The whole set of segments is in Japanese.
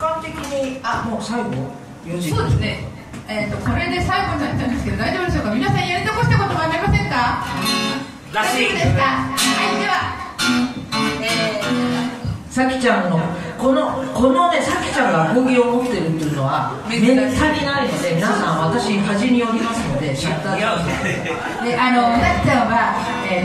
般的に、もう最後4時。 そうですね。これで最後になっちゃうんですけど、大丈夫でしょうか。皆さんやり残したことはありませんか。大丈夫ですか。はい、では。 さきちゃんのこのね、さきちゃんがアコギを持ってるっていうのはめったにないので、皆さん私端に寄りますのでシャッターで、なっちゃんは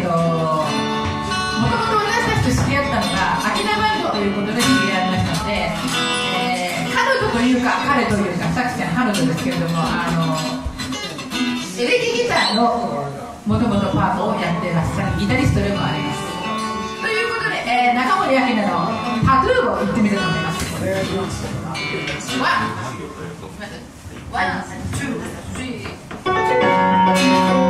もともと私たちと知り合ったのがアキナバンドということで知り合いましたので、彼女というか彼というか、さきちゃん彼女ですけれども、エレキギターのもともとパートをやってらっしゃるギタリストでもあります。ということで、中森明菜の「タトゥー」を言ってみたいと思います。ワン、ツー、スリー。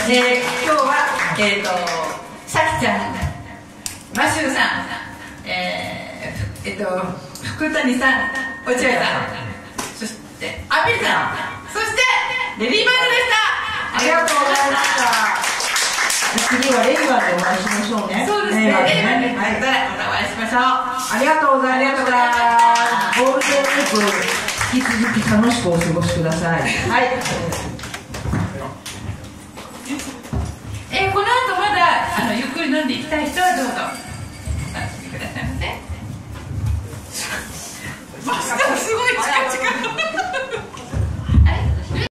今日はさきちゃん、マシューさん、福谷さん、落合さん、そしてアピルさん、そしてレディーバードでした。 ありがとうございました。次はレイバーでお会いしましょうね。 そうですね、レイバーでまたお会いしましょう。 ありがとうございました。ゴールデンウィーク引き続き楽しくお過ごしください。はい。 この後まだゆっくり飲んでいきたい人はどうぞ。